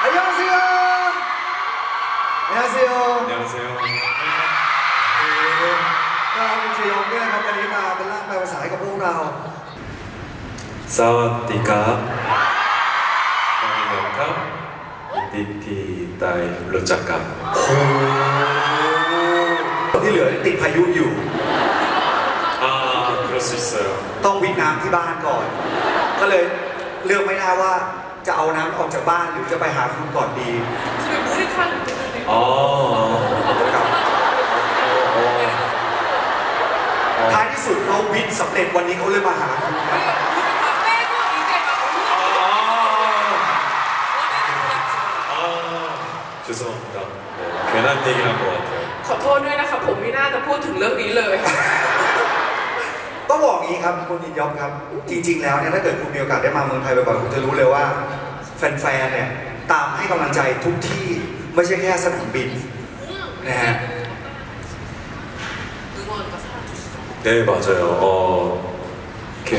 안녕하세요. 안녕하세요. 안녕하세요. เราคุณเจยงด้วยนะครับวันนี้มาเป็นร่างแปลภาษาให้กับพวกเรา 사와디캅 안녕하세요. 이디티 따이 블루자캅 ที่เหลือติดพายุอยู่ 아 그럴 수 있어요. ต้องวิทน้ำที่บ้านก่อน ก็เลยเลือกไม่ได้ว่าจะเอาน้ำออกจากบ้านหรือจะไปหาคุณก่อนดี ท้ายที่สุดเขาวิทย์สำเร็จวันนี้เขาเลยมาหาคุณครับ 죄송합니다. 네, 괜한 얘기를 한 것 같아요. ขอโทษด้วยนะคะผมไม่น่าจะพูดถึงเรื่องนี้เลยต้องบอกอย่างนี้ครับคุณยินยอมครับจริงๆแล้วเนี่ยถ้าเกิดคุณมีโอกาสได้มาเมืองไทยบ่อยๆคุณจะรู้เลยว่าแฟนๆเนี่ยตามให้กำลังใจทุกที่ไม่ใช่แค่สนามบินนะฮะ 네 맞아요. 이렇게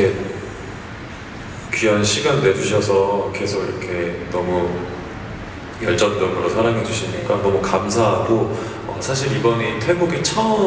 귀한 시간 내주셔서 계속 이렇게 너무 열정적으로 사랑해 주시니까 너무 감사하고 사실 이번이 태국에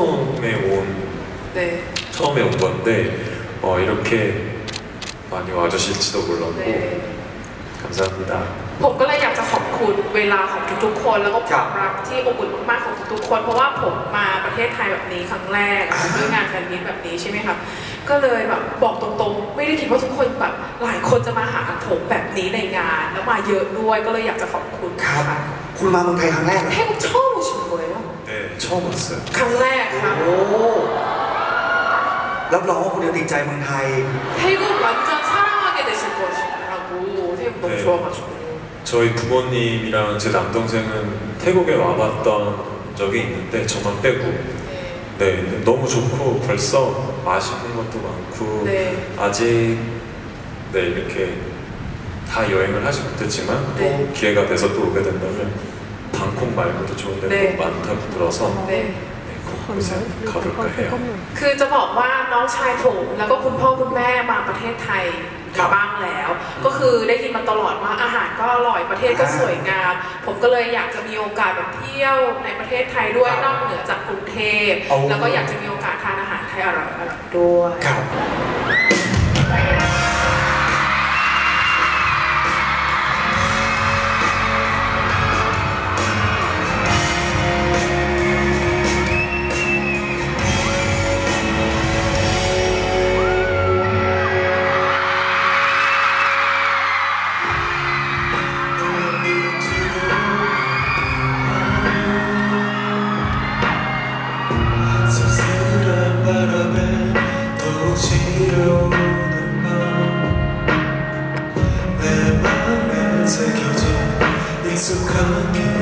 네. 처음에 온 건데 이렇게 많이 와주실지도 몰랐고 네. 감사합니다. ผมก็เลยอยากจะขอบคุณเวลาของทุกๆคนแล้วก็ความรักที่อบอุ่นมากๆของทุกๆคนเพราะว่าผมมาประเทศไทยแบบนี้ครั้งแรกด้วยงานแฟนมิตแบบนี้ใช่ไหมครับก็เลยแบบบอกตรงๆไม่ได้คิดว่าทุกคนแบบหลายคนจะมาหาผมแบบนี้ในงานแล้วมาเยอะด้วยก็เลยอยากจะขอบคุณครับคุณมาเมืองไทยครั้งแรกเหรอ 태국 처음 오신 거예요? 네 처음 왔어요. ครั้งแรกครับโอ้รับรองว่าคุณจะติดใจเมืองไทย 태국 완전 사랑하게 되실 것이라고 태국 너무 네. 좋아가지고 저희 부모님이랑 제 남동생은 태국에 와봤던 적이 있는데 저만 빼고 네 너무 좋고 벌써 맛있는 것도 많고 네. 아직 네 이렇게 다 여행을 하지 못했지만 네. 또 기회가 돼서 또 오게 된다면 방콕 말고도 좋은 데가 네. 많다고 들어서 네. 곳곳에 가볼까 해요. คือจะบอกว่าน้องชายผมแล้วก็คุณพ่อคุณแม่มาประเทศไทยมาบ้างแล้ว ก็คือได้ยินมาตลอดว่าอาหารก็อร่อยประเทศก็สวยงามผมก็เลยอยากจะมีโอกาสแบบเที่ยวในประเทศไทยด้วยนอกเหนือจากกรุงเทพแล้วก็อยากจะมีโอกาสทานอาหารไทยอร่อยๆด้วยครับ 쓸쓸한 바람에 더욱 지려오는 밤 내 맘에 새겨진 익숙한